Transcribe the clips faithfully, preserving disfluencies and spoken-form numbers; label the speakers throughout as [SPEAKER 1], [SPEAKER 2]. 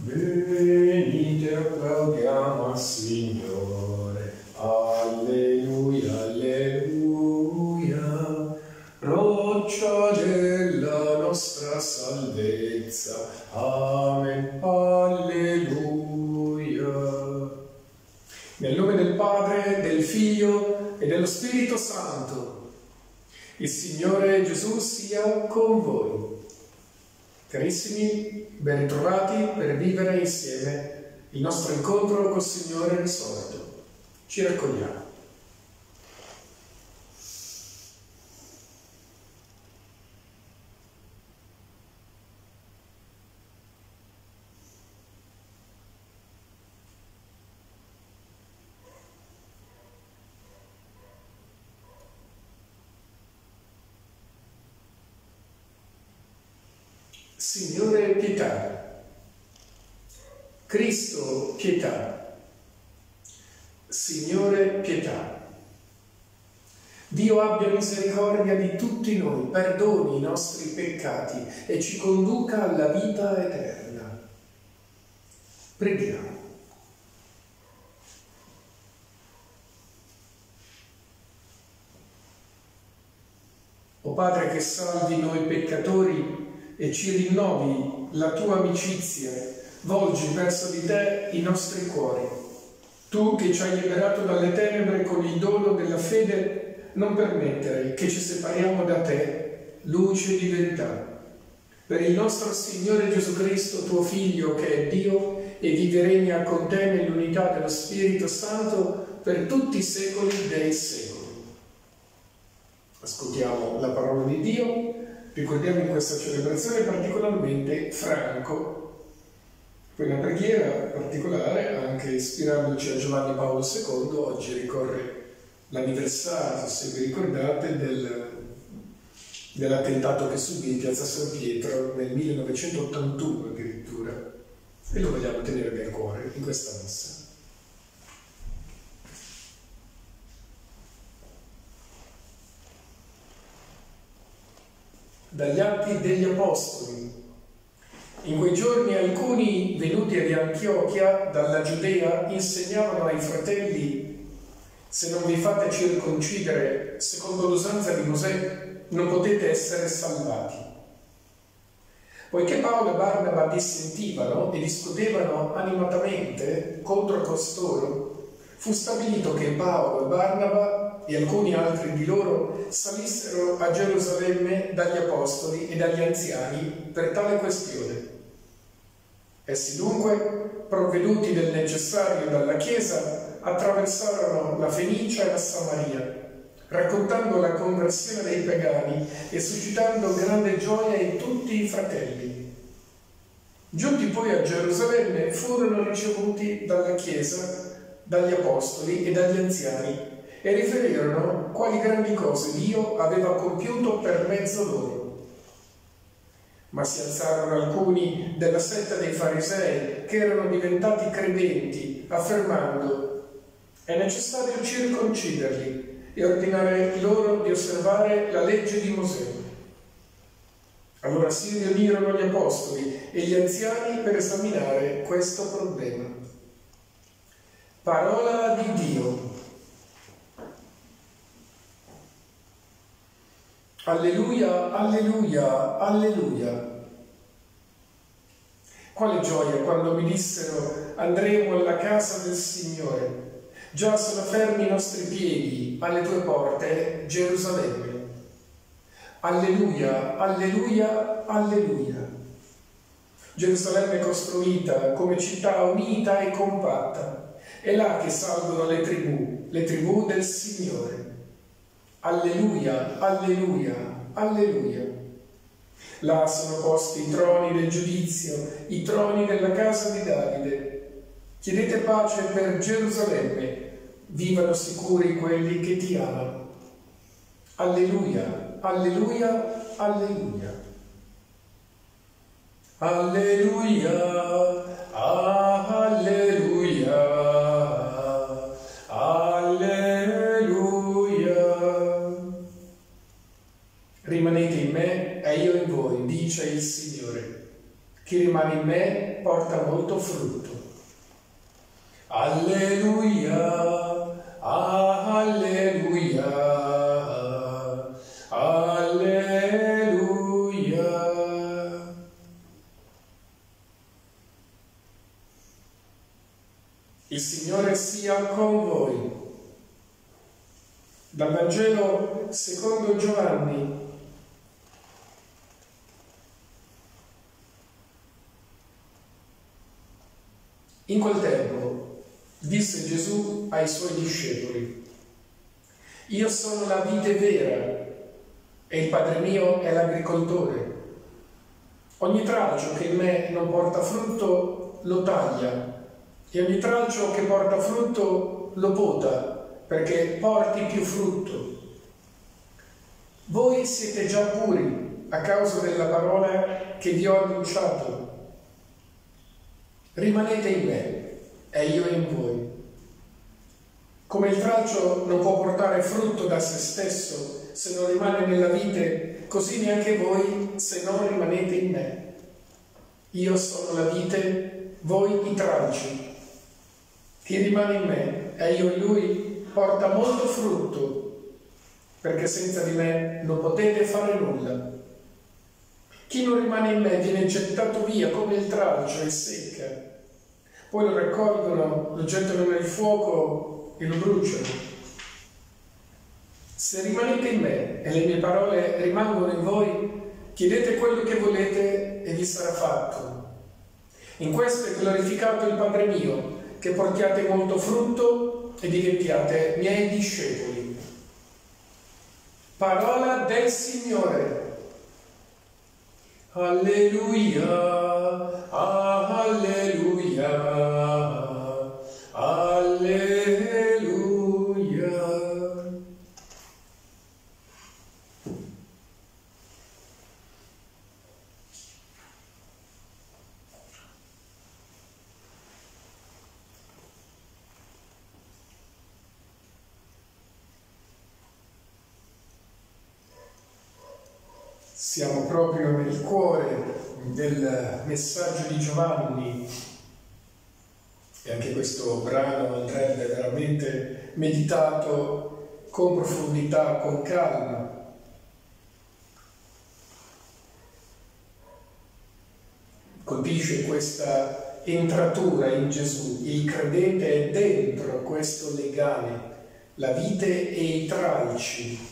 [SPEAKER 1] Venite, applaudiamo al Signore. Alleluia, alleluia. Roccia della nostra salvezza. Amen, alleluia. Nel nome del Padre, del Figlio e dello Spirito Santo. Il Signore Gesù sia con voi. Carissimi, ben ritrovati per vivere insieme il nostro incontro col Signore risorto. Ci raccogliamo. Signore, pietà. Cristo, pietà. Signore, pietà. Dio abbia misericordia di tutti noi, perdoni i nostri peccati e ci conduca alla vita eterna. Preghiamo. O Padre che salvi noi peccatori e ci rinnovi la tua amicizia, volgi verso di te i nostri cuori. Tu che ci hai liberato dalle tenebre con il dono della fede, non permettere che ci separiamo da te, luce di verità. Per il nostro Signore Gesù Cristo, tuo Figlio, che è Dio e vive e regna con te nell'unità dello Spirito Santo per tutti i secoli dei secoli. Ascoltiamo la parola di Dio. Ricordiamo in questa celebrazione particolarmente Franco, poi una preghiera particolare, anche ispirandoci a Giovanni Paolo secondo. Oggi ricorre l'anniversario, se vi ricordate, del, dell'attentato che subì in piazza San Pietro nel millenovecentottantuno addirittura, e lo vogliamo tenere nel cuore in questa messa. Dagli Atti degli Apostoli. In quei giorni alcuni venuti ad Antiochia dalla Giudea insegnavano ai fratelli: se non vi fate circoncidere secondo l'usanza di Mosè, non potete essere salvati. Poiché Paolo e Barnaba dissentivano e discutevano animatamente contro costoro, fu stabilito che Paolo e Barnaba e alcuni altri di loro salissero a Gerusalemme dagli apostoli e dagli anziani per tale questione. Essi dunque, provveduti del necessario dalla Chiesa, attraversarono la Fenicia e la Samaria, raccontando la conversione dei pagani e suscitando grande gioia in tutti i fratelli. Giunti poi a Gerusalemme, furono ricevuti dalla Chiesa, dagli apostoli e dagli anziani, e riferirono quali grandi cose Dio aveva compiuto per mezzo loro. Ma si alzarono alcuni della setta dei farisei che erano diventati credenti, affermando: è necessario circonciderli e ordinare loro di osservare la legge di Mosè. Allora si riunirono gli apostoli e gli anziani per esaminare questo problema. Parola di Dio. Alleluia, alleluia, alleluia. Quale gioia quando mi dissero: andremo alla casa del Signore. Già sono fermi i nostri piedi alle tue porte, Gerusalemme. Alleluia, alleluia, alleluia. Gerusalemme costruita come città unita e compatta. È là che salgono le tribù, le tribù del Signore. Alleluia, alleluia, alleluia. Là sono posti i troni del giudizio, i troni della casa di Davide. Chiedete pace per Gerusalemme, vivano sicuri quelli che ti amano. Alleluia, alleluia, alleluia. Alleluia, alleluia. Rimanete in me e io in voi, dice il Signore. Chi rimane in me porta molto frutto. Alleluia, alleluia, alleluia. Il Signore sia con voi. Dal Vangelo secondo Giovanni. In quel tempo disse Gesù ai suoi discepoli: io sono la vite vera e il Padre mio è l'agricoltore. Ogni tralcio che in me non porta frutto lo taglia e ogni tralcio che porta frutto lo pota perché porti più frutto. Voi siete già puri a causa della parola che vi ho annunciato. Rimanete in me e io in voi. Come il tralcio non può portare frutto da se stesso se non rimane nella vite, così neanche voi se non rimanete in me. Io sono la vite, voi i tralci. Chi rimane in me e io in lui porta molto frutto, perché senza di me non potete fare nulla. Chi non rimane in me viene gettato via come il tralcio e secca. Poi lo raccolgono, lo gettano nel fuoco e lo bruciano. Se rimanete in me e le mie parole rimangono in voi, chiedete quello che volete e vi sarà fatto. In questo è glorificato il Padre mio, che portiate molto frutto e diventiate miei discepoli. Parola del Signore. Alleluia, alleluia, alleluia. Siamo proprio nel cuore del messaggio di Giovanni e anche questo brano andrebbe veramente meditato con profondità, con calma. Colpisce questa entratura in Gesù, il credente è dentro questo legame, la vite e i tralci.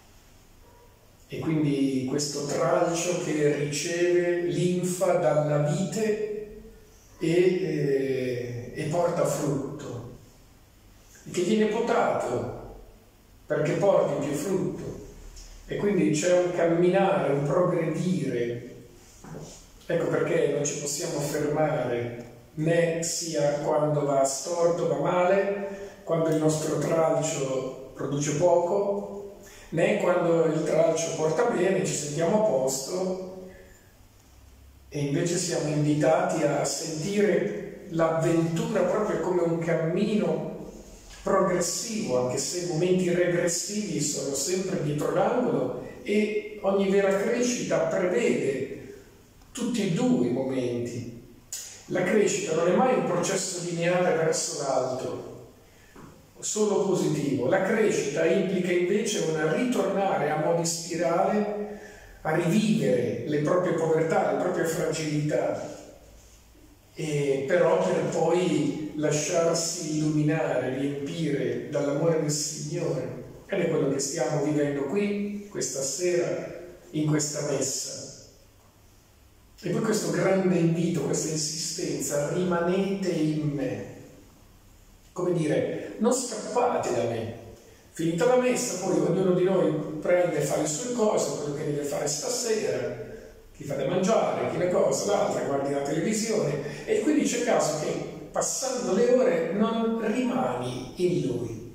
[SPEAKER 1] E quindi questo tralcio che riceve linfa dalla vite e, eh, e porta frutto, che viene potato perché porti più frutto. E quindi c'è un camminare, un progredire. Ecco perché non ci possiamo fermare, né sia quando va storto, va male, quando il nostro tralcio produce poco, né quando il tralcio porta bene, ci sentiamo a posto, e invece siamo invitati a sentire l'avventura proprio come un cammino progressivo, anche se i momenti regressivi sono sempre dietro l'angolo, e ogni vera crescita prevede tutti e due i momenti. La crescita non è mai un processo lineare verso l'alto, solo positivo. La crescita implica invece un ritornare a mo' di spirale, a rivivere le proprie povertà, le proprie fragilità, e però per poi lasciarsi illuminare, riempire dall'amore del Signore. Ed è quello che stiamo vivendo qui, questa sera, in questa messa. E poi questo grande invito, questa insistenza: rimanete in me. Come dire, non scappate da me. Finita la messa, poi ognuno di noi prende e fa le sue cose, quello che deve fare stasera, chi fa da mangiare, chi una cosa, l'altra, guardi la televisione, e quindi c'è caso che passando le ore non rimani in lui.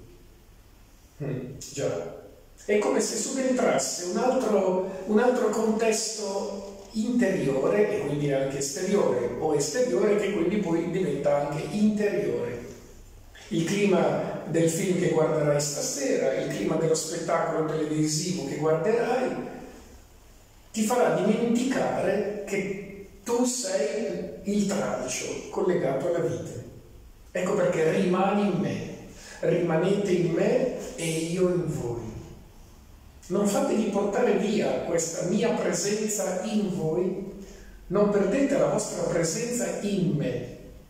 [SPEAKER 1] Mm, già. È come se subentrasse un altro, un altro contesto interiore, e quindi anche esteriore, o esteriore, che quindi poi diventa anche interiore. Il clima del film che guarderai stasera, il clima dello spettacolo televisivo che guarderai, ti farà dimenticare che tu sei il tralcio collegato alla vite. Ecco perché rimani in me, rimanete in me e io in voi. Non fatevi portare via questa mia presenza in voi, non perdete la vostra presenza in me.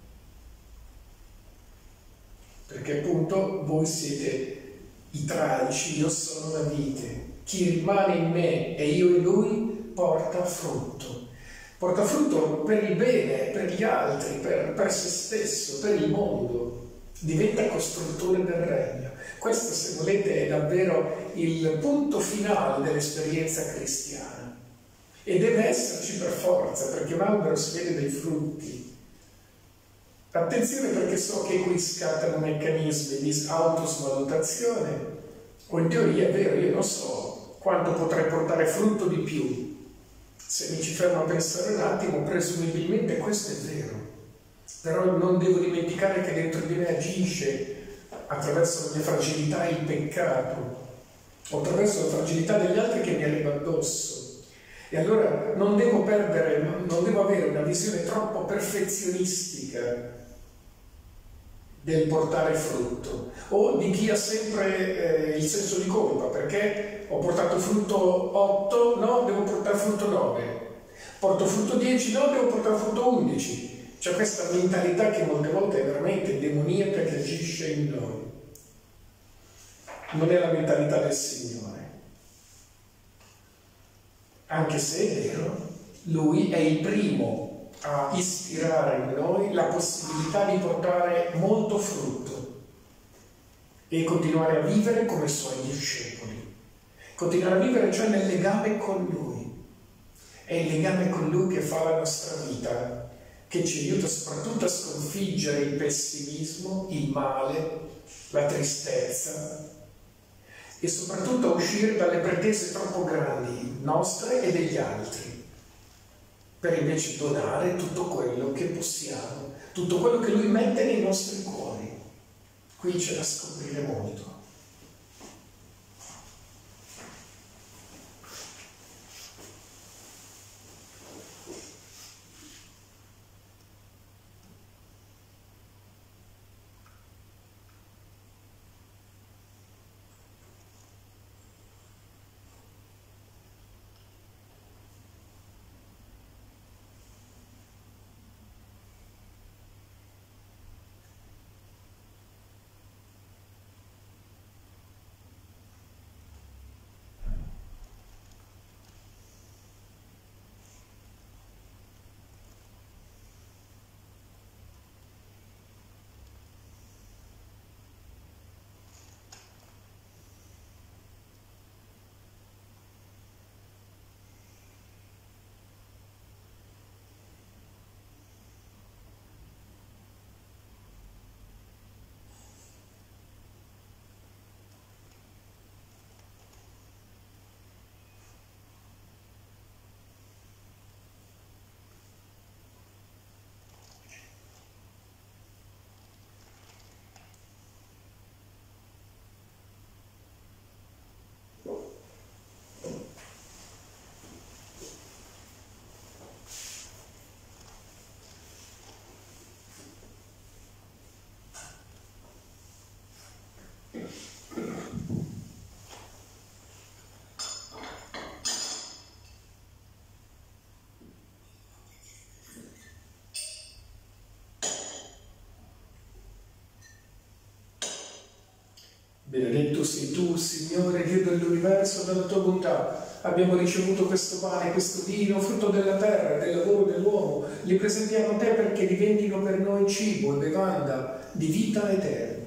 [SPEAKER 1] Perché appunto voi siete i tralci, io sono la vite. Chi rimane in me e io in lui porta frutto. Porta frutto per il bene, per gli altri, per, per se stesso, per il mondo. Diventa costruttore del regno. Questo, se volete, è davvero il punto finale dell'esperienza cristiana. E deve esserci per forza, perché un albero si vede dai frutti. Attenzione, perché so che qui scattano meccanismi di autosvalutazione, o in teoria è vero, io non so quanto potrei portare frutto di più. Se mi ci fermo a pensare un attimo, presumibilmente questo è vero. Però non devo dimenticare che dentro di me agisce, attraverso la mia fragilità, il peccato, o attraverso la fragilità degli altri che mi arriva addosso. E allora non devo perdere, non devo avere una visione troppo perfezionistica del portare frutto, o di chi ha sempre eh, il senso di colpa, perché ho portato frutto otto, no, devo portare frutto nove, porto frutto dieci, no, devo portare frutto undici. C'è questa mentalità che molte volte è veramente demoniaca, che agisce in noi. Non è la mentalità del Signore. Anche se è vero, Lui è il primo a ispirare in noi la possibilità di portare molto frutto e continuare a vivere come Suoi discepoli. Continuare a vivere cioè nel legame con Lui. È il legame con Lui che fa la nostra vita, che ci aiuta soprattutto a sconfiggere il pessimismo, il male, la tristezza, e soprattutto a uscire dalle pretese troppo grandi, nostre e degli altri, per invece donare tutto quello che possiamo, tutto quello che Lui mette nei nostri cuori. Qui c'è da scoprire molto. Benedetto sei tu, Signore, Dio dell'universo, dalla tua bontà. Abbiamo ricevuto questo pane, questo vino, frutto della terra, del lavoro dell'uomo. Li presentiamo a te perché diventino per noi cibo e bevanda di vita eterna.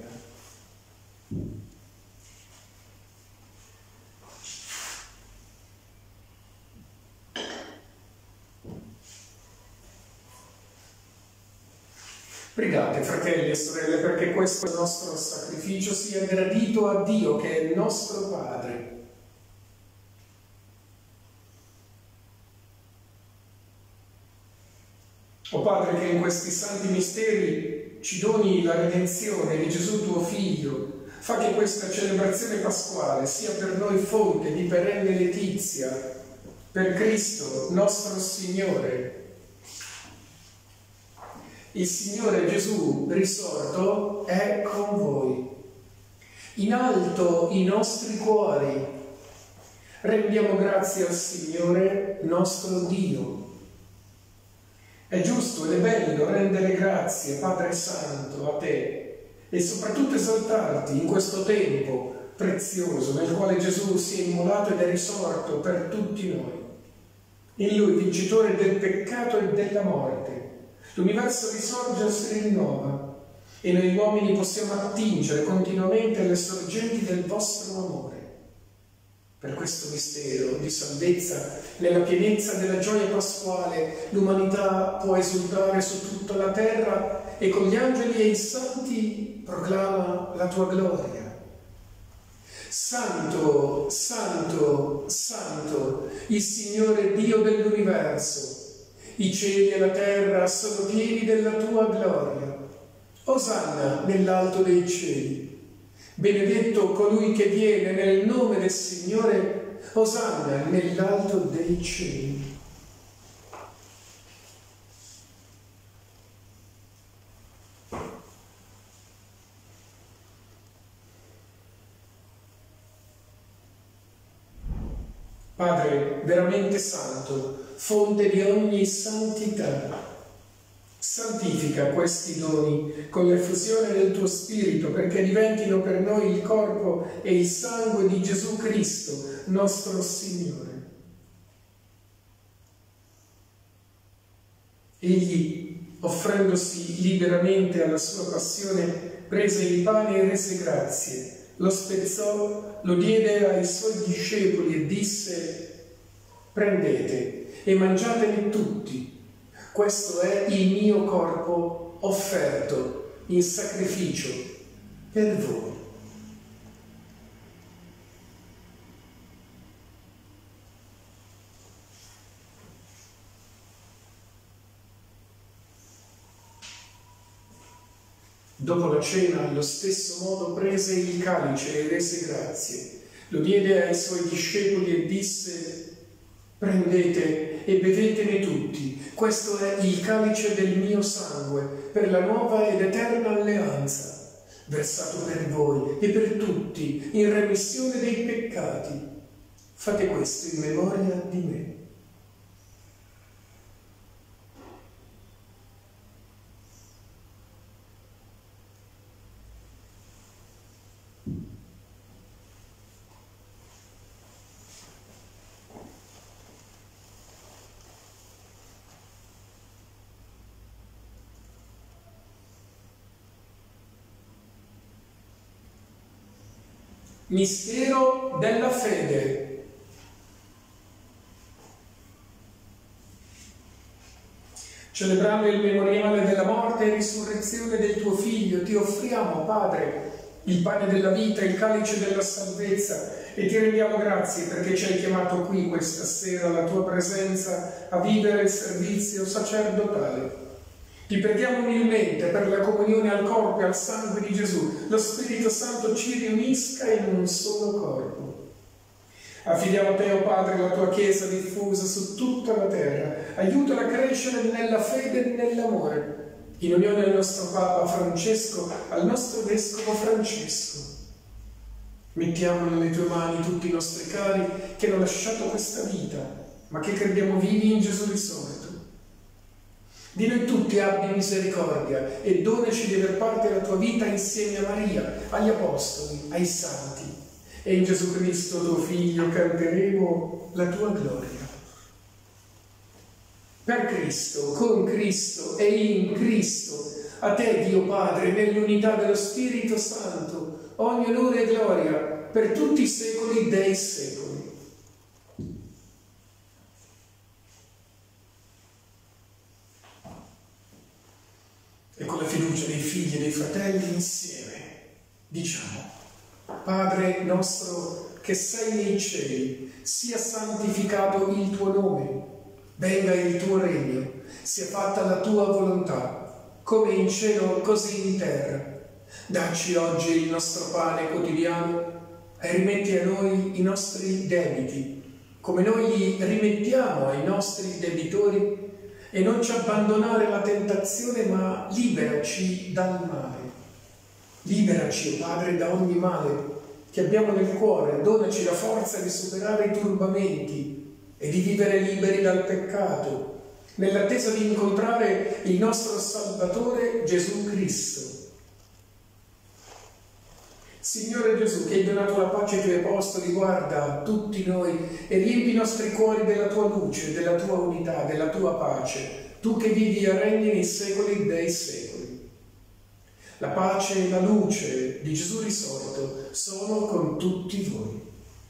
[SPEAKER 1] Pregate, fratelli e sorelle, perché questo nostro sacrificio sia gradito a Dio, che è il nostro Padre. O Padre, che in questi santi misteri ci doni la redenzione di Gesù tuo Figlio, fa che questa celebrazione pasquale sia per noi fonte di perenne letizia, per Cristo nostro Signore. Il Signore Gesù risorto è con voi. In alto i nostri cuori, rendiamo grazie al Signore nostro Dio. È giusto ed è bello rendere grazie, Padre Santo, a te e soprattutto esaltarti in questo tempo prezioso nel quale Gesù si è immolato ed è risorto per tutti noi. In Lui, vincitore del peccato e della morte, l'universo risorge e si rinnova e noi uomini possiamo attingere continuamente alle sorgenti del vostro amore. Per questo mistero di salvezza, nella pienezza della gioia pasquale, l'umanità può esultare su tutta la terra e con gli angeli e i santi proclama la tua gloria. Santo, santo, santo, il Signore Dio dell'universo. I cieli e la terra sono pieni della tua gloria. Osanna nell'alto dei cieli. Benedetto colui che viene nel nome del Signore. Osanna nell'alto dei cieli. Padre veramente santo, fonte di ogni santità, santifica questi doni con l'effusione del tuo Spirito perché diventino per noi il corpo e il sangue di Gesù Cristo, nostro Signore. Egli, offrendosi liberamente alla sua passione, prese il pane e rese grazie, lo spezzò, lo diede ai suoi discepoli e disse: prendete e mangiatene tutti, questo è il mio corpo offerto in sacrificio per voi. Dopo la cena, allo stesso modo, prese il calice e rese grazie, lo diede ai suoi discepoli e disse: prendete e bevetene tutti, questo è il calice del mio sangue, per la nuova ed eterna alleanza, versato per voi e per tutti in remissione dei peccati. Fate questo in memoria di me. Mistero della fede. Celebrando il memoriale della morte e risurrezione del tuo Figlio, ti offriamo, Padre, il pane della vita, il calice della salvezza, e ti rendiamo grazie perché ci hai chiamato qui questa sera alla tua presenza a vivere il servizio sacerdotale. Ti preghiamo umilmente per la comunione al corpo e al sangue di Gesù. Lo Spirito Santo ci riunisca in un solo corpo. Affidiamo a te, o Padre, la tua Chiesa diffusa su tutta la terra. Aiutala a crescere nella fede e nell'amore, in unione al nostro Papa Francesco, al nostro Vescovo Francesco. Mettiamo nelle tue mani tutti i nostri cari che hanno lasciato questa vita, ma che crediamo vivi in Gesù risorto. Di noi tutti abbi misericordia e donaci di aver parte della tua vita insieme a Maria, agli Apostoli, ai Santi. E in Gesù Cristo, tuo Figlio, canteremo la tua gloria. Per Cristo, con Cristo e in Cristo, a te, Dio Padre, nell'unità dello Spirito Santo, ogni onore e gloria per tutti i secoli dei secoli. E con la fiducia dei figli e dei fratelli insieme diciamo: Padre nostro che sei nei cieli, sia santificato il tuo nome, venga il tuo regno, sia fatta la tua volontà, come in cielo così in terra. Dacci oggi il nostro pane quotidiano e rimetti a noi i nostri debiti, come noi li rimettiamo ai nostri debitori, e non ci abbandonare alla tentazione, ma liberaci dal male. Liberaci, oh Padre, da ogni male che abbiamo nel cuore, donaci la forza di superare i turbamenti e di vivere liberi dal peccato, nell'attesa di incontrare il nostro Salvatore Gesù Cristo. Signore Gesù, che hai donato la pace ai tuoi apostoli, guarda tutti noi e riempi i nostri cuori della tua luce, della tua unità, della tua pace, tu che vivi e regni nei secoli dei secoli. La pace e la luce di Gesù risorto sono con tutti voi.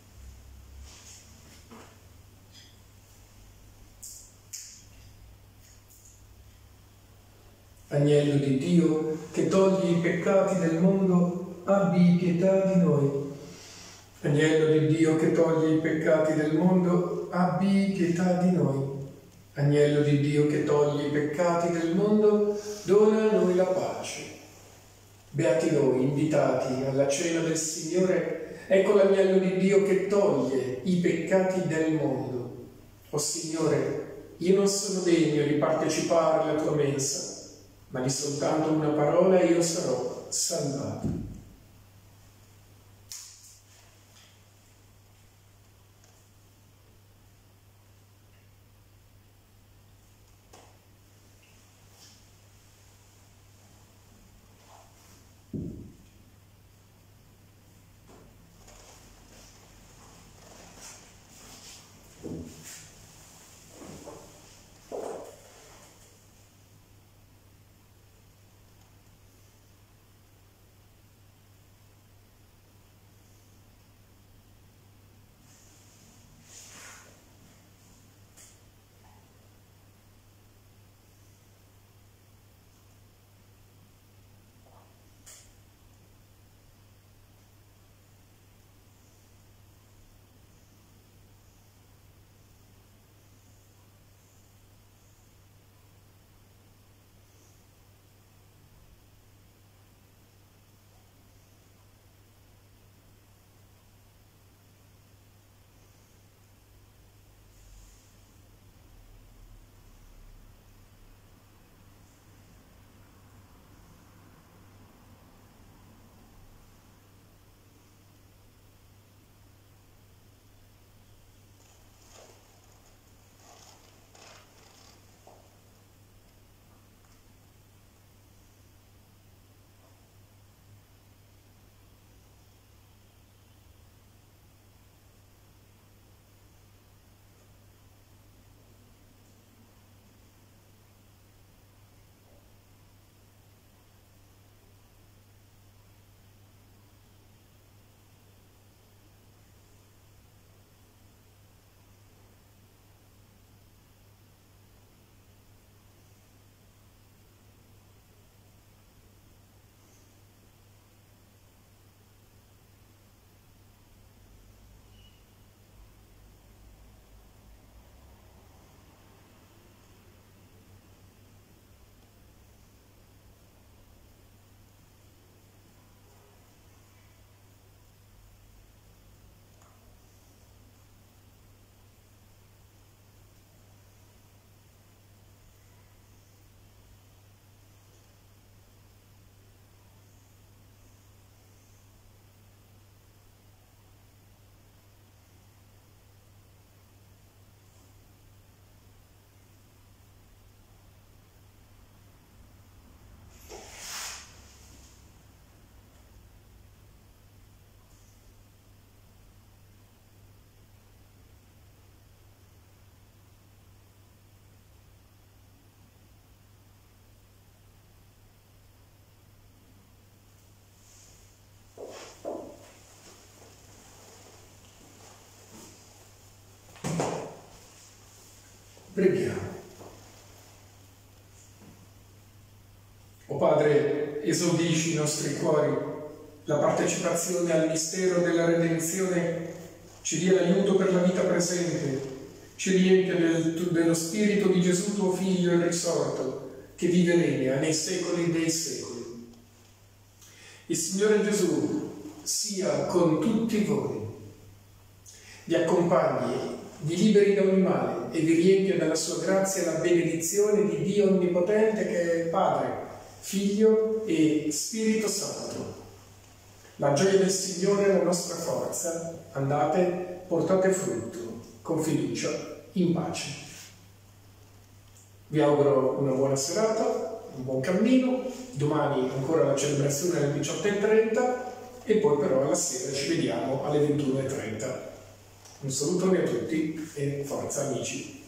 [SPEAKER 1] Agnello di Dio, che togli i peccati del mondo, abbi pietà di noi. Agnello di Dio, che togli i peccati del mondo, abbi pietà di noi. Agnello di Dio, che togli i peccati del mondo, dona a noi la pace. Beati noi, invitati alla cena del Signore, ecco l'agnello di Dio che toglie i peccati del mondo. O Signore, io non sono degno di partecipare alla tua mensa, ma di soltanto una parola e io sarò salvato. Preghiamo. O Padre, esaudisci i nostri cuori, la partecipazione al mistero della redenzione ci dia l'aiuto per la vita presente, ci riempia del, dello Spirito di Gesù tuo Figlio il risorto, che vive e regna nei secoli dei secoli. Il Signore Gesù sia con tutti voi, vi accompagni, vi liberi da ogni male, guardi e vi riempia della sua grazia la benedizione di Dio Onnipotente, che è Padre, Figlio e Spirito Santo. La gioia del Signore è la nostra forza. Andate, portate frutto, con fiducia, in pace. Vi auguro una buona serata, un buon cammino. Domani ancora la celebrazione alle diciotto e trenta e poi però alla sera ci vediamo alle ventuno e trenta. Un salutone a tutti e forza amici!